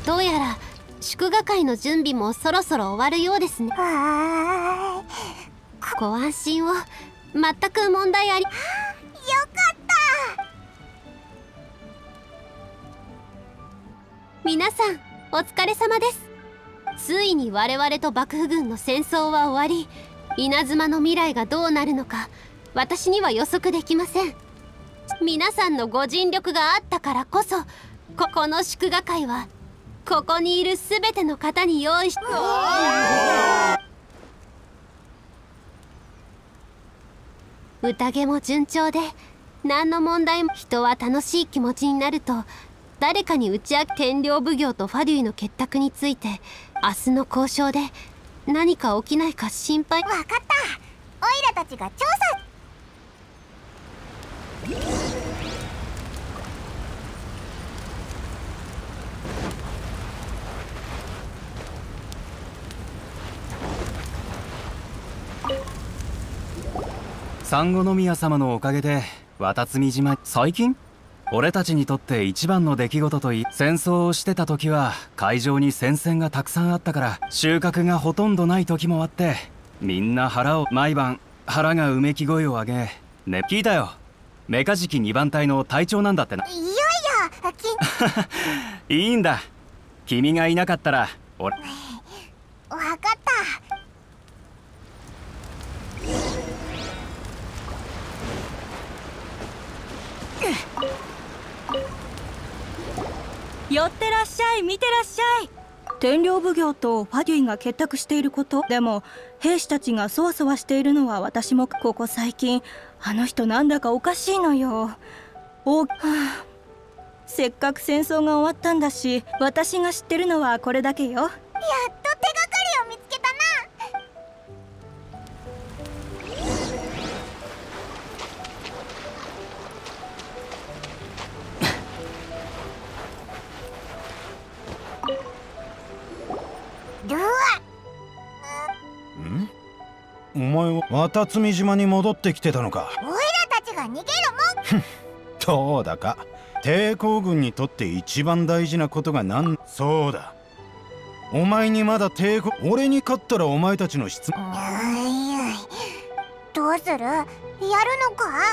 どうやら祝賀会の準備もそろそろ終わるようですね。ご安心を。全く問題あり。よかった。皆さんお疲れ様です。ついに我々と幕府軍の戦争は終わり、稲妻の未来がどうなるのか私には予測できません。皆さんのご尽力があったからこそ、この祝賀会はここにいる全ての方に用意し。宴も順調で何の問題も。人は楽しい気持ちになると誰かに打ち明け。天領奉行とファデュイの結託について明日の交渉で何か起きないか心配。 分かった。オイラたちが調査。 産後宮様のおかげで渡積島。最近俺たちにとって一番の出来事といい、戦争をしてた時は海上に戦線がたくさんあったから収穫がほとんどない時もあって、みんな毎晩腹がうめき声を上げね。聞いたよ、メカジキ2番隊の隊長なんだってな。 いやいやいいんだ、君がいなかったら俺。 分かった。 寄ってらっしゃい、見てらっしゃい。天領奉行とファデュイが結託していること。でも兵士たちがそわそわしているのは私も。ここ最近あの人なんだかおかしいのよ。せっかく戦争が終わったんだし、私が知ってるのはこれだけよ。やっと手がかりを見つけたな。 お前は渡積島に戻ってきてたのか。 オイラたちが逃げるもん。 どうだか抵抗軍にとって一番大事なことがそうだ、お前にまだ俺に勝ったらお前たちの質問。 どうする？やるのか？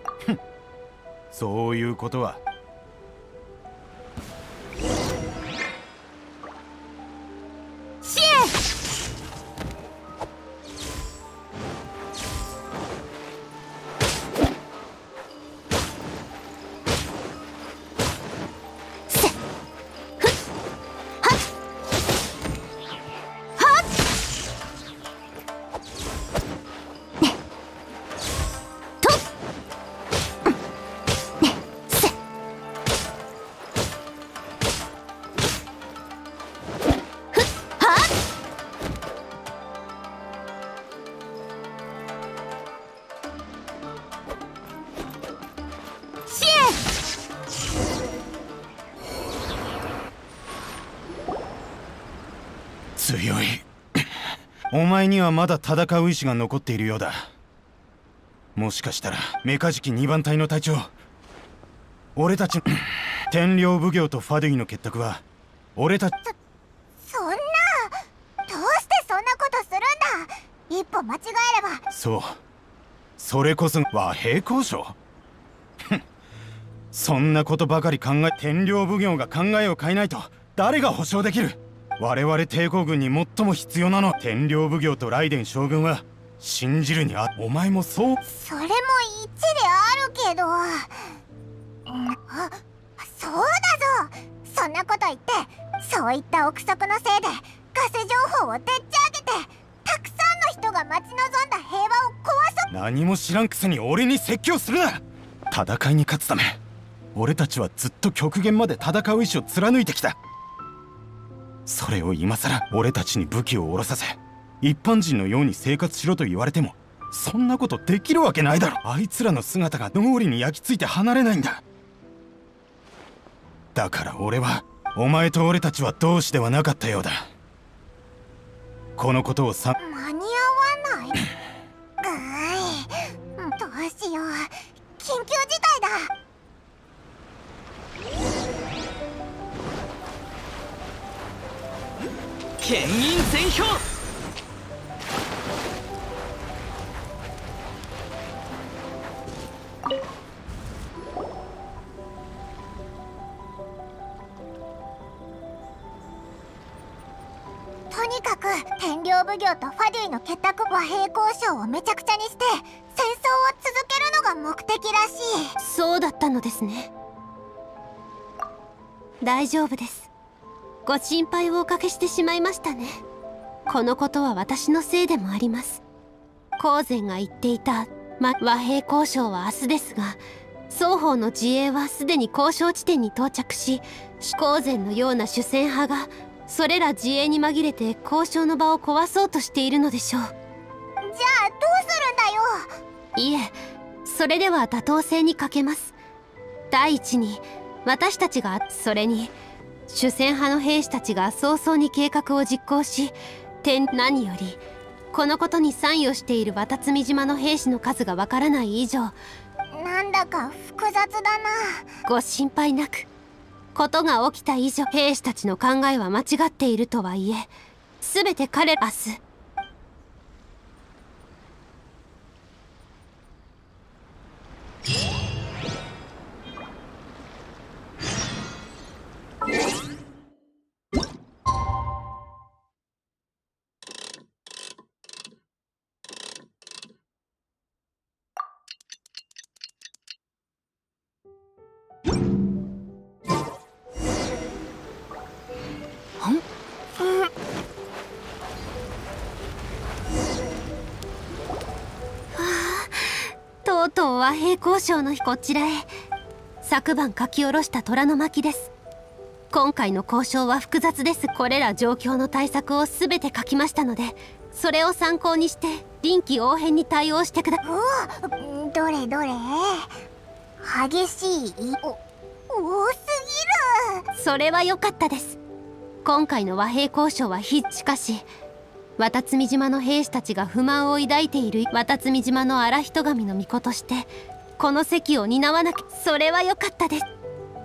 そういうことは。強い。お前にはまだ戦う意志が残っているようだ。もしかしたらメカジキ2番隊の隊長、俺たちの天領奉行とファデュイの結託は俺たち。 そんな、どうしてそんなことするんだ。一歩間違えれば。 そう、それこそ和平交渉。そんなことばかり天領奉行が考えを変えないと誰が保証できる。我々抵抗軍に最も必要なのは天領奉行とライデン将軍は信じるにお前もそう。 それも一理あるけど、そうだぞ。そんなこと言って、そういった憶測のせいでガセ情報をでっち上げて、たくさんの人が待ち望んだ平和を壊す。 何も知らんくせに俺に説教するな。戦いに勝つため俺たちはずっと極限まで戦う意志を貫いてきた。それを今さら俺たちに武器を下ろさせ一般人のように生活しろと言われても、そんなことできるわけないだろ。あいつらの姿が脳裏に焼き付いて離れないんだ。だから俺はお前と俺たちは同志ではなかったようだ。このことを間に合わない。どうしよう、緊急事態だ。 剣銀全氷。 とにかく天領奉行とファデュイの結託和平交渉をめちゃくちゃにして戦争を続けるのが目的らしい。 そうだったのですね。大丈夫です。ご心配をおかけしてしまいましたね。このことは私のせいでもあります。光禅が言っていた、和平交渉は明日ですが、双方の自衛はすでに交渉地点に到着し、光禅のような主戦派がそれら自衛に紛れて交渉の場を壊そうとしているのでしょう。 じゃあどうするんだよ。 いえ、それでは妥当性に欠けます。第一に私たちが、それに主戦派の兵士たちが早々に計画を実行し、何よりこのことに参与している綿積島の兵士の数がわからない以上、 なんだか複雑だな。 ご心配なく。ことが起きた以上、兵士たちの考えは間違っているとはいえ、全て明日とうとう和平交渉の日、こちらへ。昨晩書き下ろした虎の巻です。今回の交渉は複雑です。これら状況の対策を全て書きましたので、それを参考にして臨機応変に対応してくだ。 どれどれ。激しい多すぎる。 それは良かったです。今回の和平交渉はしかし綿積島の兵士たちが不満を抱いている綿積島の荒人神の巫女としてこの席を担わなきゃ。それは良かったです。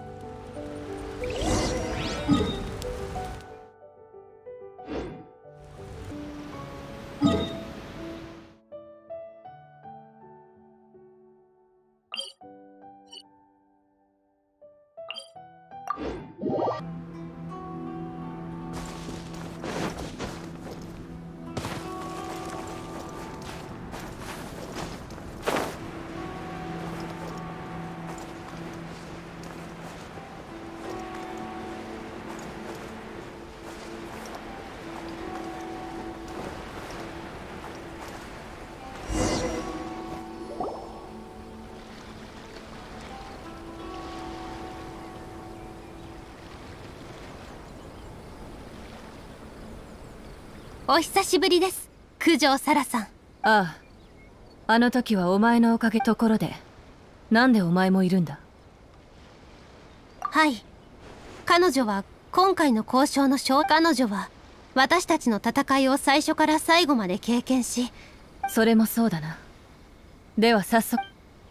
お久しぶりです、九条サラさん。 ああ、あの時はお前のおかげ。ところでなんでお前もいるんだ？ はい、彼女は今回の交渉の彼女は私たちの戦いを最初から最後まで経験し。 それもそうだな。では早速、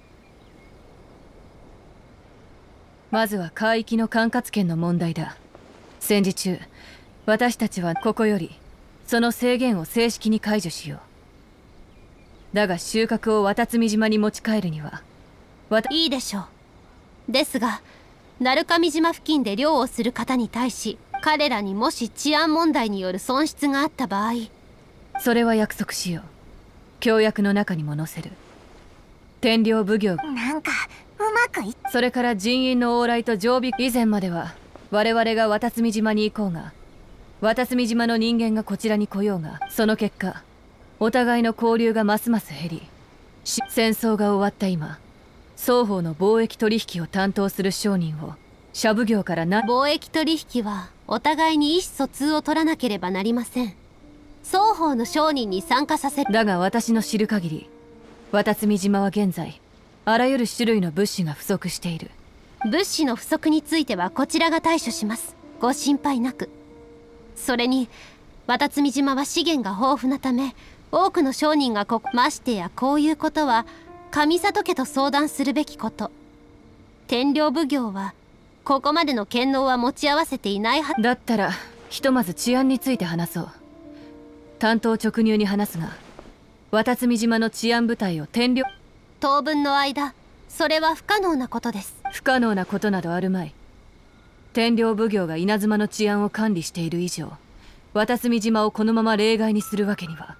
まずは海域の管轄権の問題だ。戦時中私たちはここよりその制限を正式に解除しよう。だが収穫を綿積島に持ち帰るにはいいでしょう。ですが鳴上島付近で漁をする方に対し、彼らにもし治安問題による損失があった場合、 それは約束しよう。協約の中にも載せる。天領奉行、 なんかうまくいっ。 それから人員の往来と常備。以前までは我々が綿積島に行こうが、綿積島の人間がこちらに来ようが、その結果お互いの交流がますます減り、戦争が終わった今、双方の貿易取引を担当する商人を社奉行から貿易取引はお互いに意思疎通を取らなければなりません。双方の商人に参加させる。 だが私の知る限り、綿積島は現在あらゆる種類の物資が不足している。 物資の不足についてはこちらが対処します。ご心配なく。それに綿積島は資源が豊富なため、多くの商人がましてやこういうことは上里家と相談するべきこと。天領奉行はここまでの権能は持ち合わせていないはず。 だったらひとまず治安について話そう。単刀直入に話すが、渡積島の治安部隊を天領。 当分の間それは不可能なことです。 不可能なことなどあるまい。天領奉行が稲妻の治安を管理している以上、渡積島をこのまま例外にするわけには。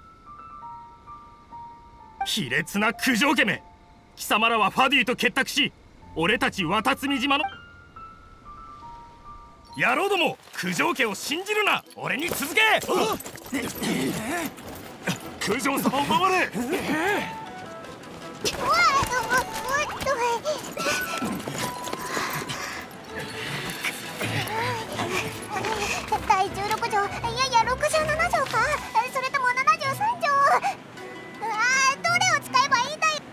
卑劣な九条家め、貴様らはファデュイと結託し、俺たち渡積島の野郎ども、九条家を信じるな。俺に続け。九条様を守れ。 第16条、いやいや67条か、それとも73条。どれを使えばいいんだよ。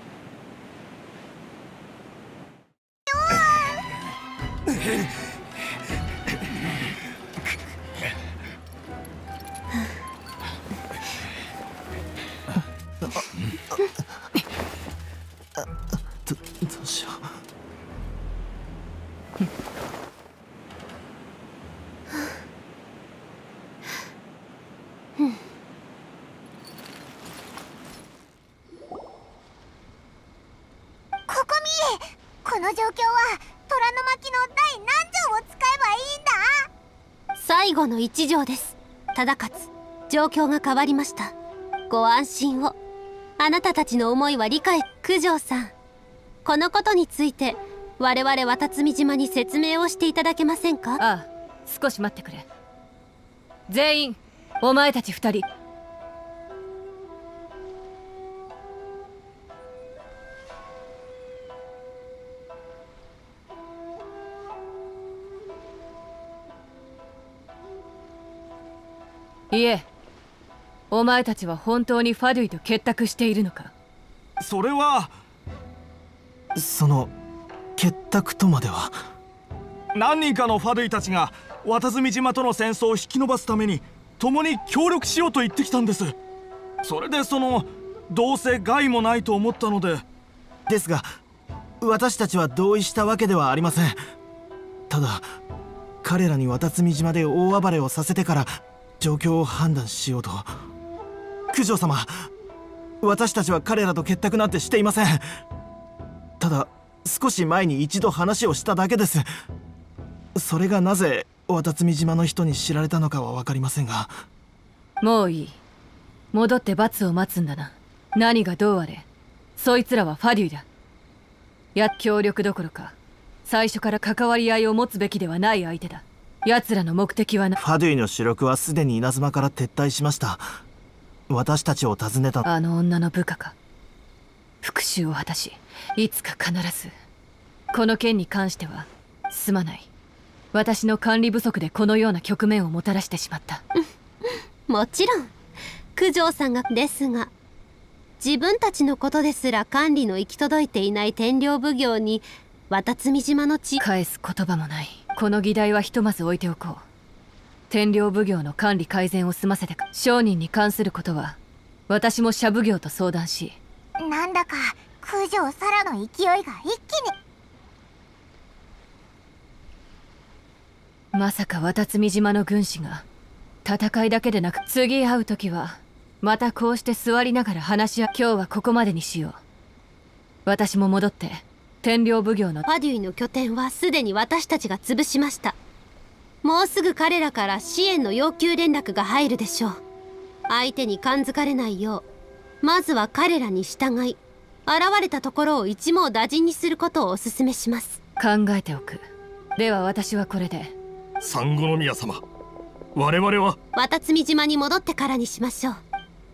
どうしよう。 この状況は虎の巻の第何条を使えばいいんだ。 最後の1条です。忠勝、状況が変わりました。ご安心を。あなたたちの思いは理解。九条さん、このことについて我々渡積島に説明をしていただけませんか？ ああ、少し待ってくれ。全員お前たち2人、いえ、お前たちは本当にファドゥイと結託しているのか？ それはその結託とまでは。 何人かのファドゥイたちが渡積島との戦争を引き延ばすために共に協力しようと言ってきたんです。それでどうせ害もないと思ったので。 ですが私たちは同意したわけではありません。ただ彼らに渡積島で大暴れをさせてから状況を判断しようと。九条様、私たちは彼らと結託なんてしていません。ただ少し前に一度話をしただけです。それがなぜ渡積島の人に知られたのかは分かりませんが。 もういい。戻って罰を待つんだな。何がどうあれ、そいつらはファデュイだ。協力どころか最初から関わり合いを持つべきではない相手だ。奴らの目的はファデュイの主力はすでに稲妻から撤退しました。私たちを訪ねたあの女の部下か。復讐を果たし、いつか必ず。この件に関してはすまない。私の管理不足でこのような局面をもたらしてしまった。 もちろん九条さんがですが、自分たちのことですら管理の行き届いていない天領奉行に渡積島の返す言葉もない。この議題はひとまず置いておこう。天領奉行の管理改善を済ませてか。商人に関することは私も社奉行と相談し。 なんだか九条サラの勢いが一気に。 まさか渡積島の軍師が戦いだけでなく、次会う時はまたこうして座りながら話し合う。今日はここまでにしよう。私も戻って天領奉行のファデュイの拠点はすでに私たちが潰しました。もうすぐ彼らから支援の要求連絡が入るでしょう。相手に感づかれないよう、まずは彼らに従い、現れたところを一網打尽にすることをお勧めします。 考えておく。では私はこれで。 三五宮様、我々は渡積島に戻ってからにしましょう。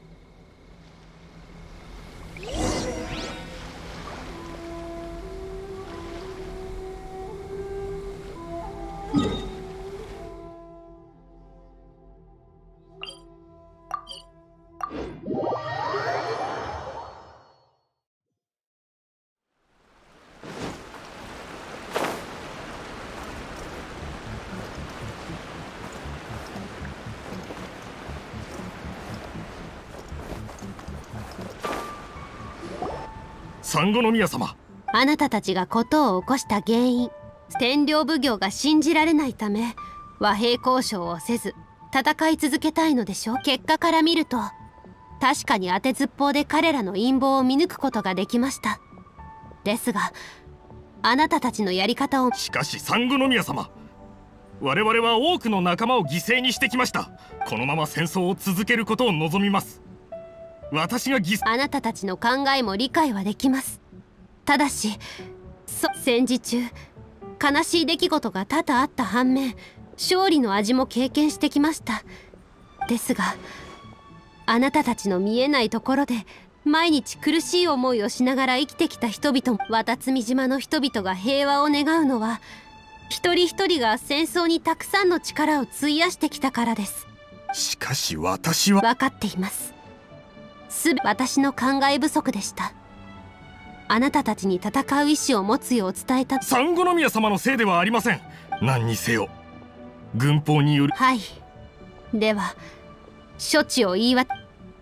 三五宮様、 あなたたちが事を起こした原因、天領奉行が信じられないため和平交渉をせず戦い続けたいのでしょう。結果から見ると確かに当てずっぽうで彼らの陰謀を見抜くことができました。ですがあなたたちのやり方を。 しかし三宮様、我々は多くの仲間を犠牲にしてきました。このまま戦争を続けることを望みます。私があなたたちの考えも理解はできます。ただし戦時中悲しい出来事が多々あった反面勝利の味も経験してきました。ですがあなたたちの見えないところで毎日苦しい思いをしながら生きてきた人々、渡積島の人々が平和を願うのは一人一人が戦争にたくさんの力を費やしてきたからです。 しかし私は。 分かっています。私の考え不足でした。あなたたちに戦う意志を持つよう伝えた。 三宮様のせいではありません。何にせよ軍法による。 はい、では処置を言い渡。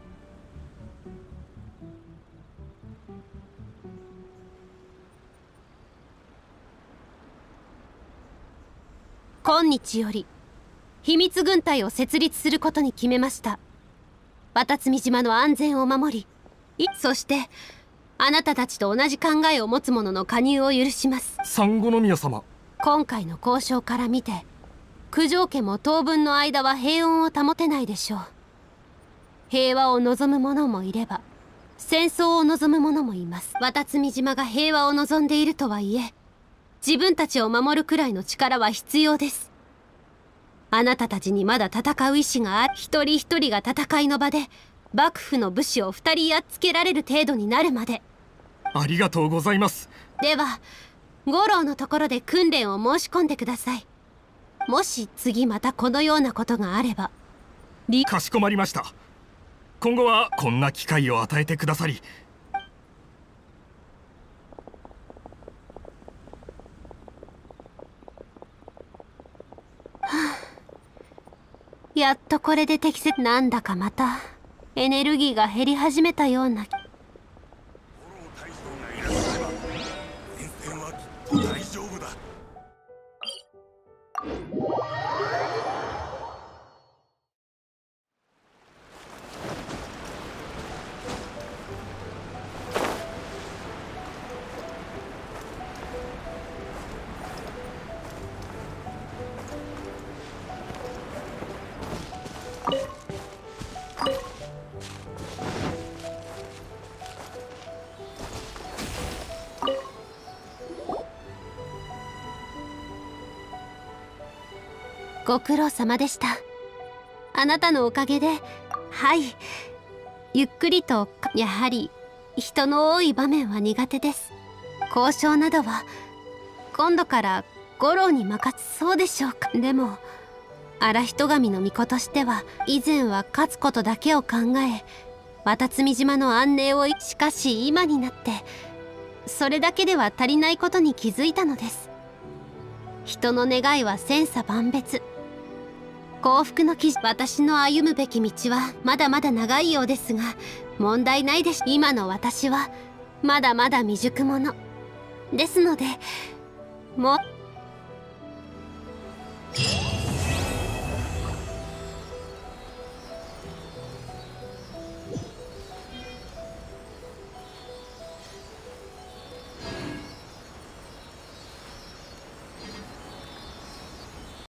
今日より秘密軍隊を設立することに決めました。渡積島の安全を守り、そしてあなたたちと同じ考えを持つ者の加入を許します。 三宮様、 今回の交渉から見て九条家も当分の間は平穏を保てないでしょう。平和を望む者もいれば戦争を望む者もいます。渡積島が平和を望んでいるとはいえ自分たちを守るくらいの力は必要です。あなたたちにまだ戦う意志がある。一人一人が戦いの場で幕府の武士を2人やっつけられる程度になるまで。 ありがとうございます。 では五郎のところで訓練を申し込んでください。もし次またこのようなことがあれば。 かしこまりました。今後はこんな機会を与えてくださり。 やっとこれで適切。なんだかまたエネルギーが減り始めたような。 大丈夫だ。 ご苦労様でした。あなたのおかげで、はい、ゆっくりと。やはり人の多い場面は苦手です。交渉などは今度から五郎に任す。そうでしょうか。でも荒人神の巫女としては以前は勝つことだけを考え渡積島の安寧を。しかし今になってそれだけでは足りないことに気づいたのです。人の願いは千差万別。幸福の基準。私の歩むべき道はまだまだ長いようですが問題ないです。今の私はまだまだ未熟者ですので、もう